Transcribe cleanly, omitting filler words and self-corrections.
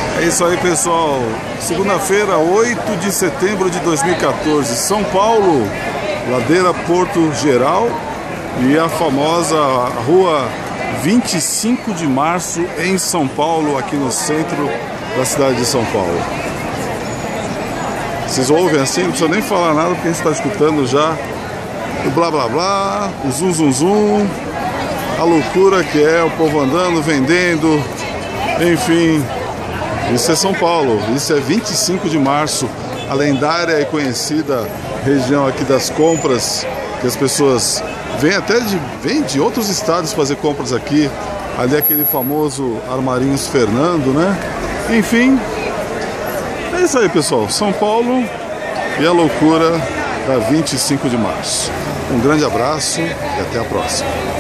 É isso aí, pessoal. Segunda-feira, 8 de setembro de 2014. São Paulo, Ladeira Porto Geral e a famosa Rua 25 de Março em São Paulo, aqui no centro da cidade de São Paulo. Vocês ouvem assim? Não precisa nem falar nada porque a gente está escutando já o blá blá blá, o zum zum zum, a loucura que é o povo andando, vendendo, enfim. Isso é São Paulo, isso é 25 de março, a lendária e conhecida região aqui das compras, que as pessoas vêm de outros estados fazer compras aqui. Ali aquele famoso Armarinhos Fernando, né? Enfim, é isso aí, pessoal. São Paulo e a loucura da 25 de março. Um grande abraço e até a próxima.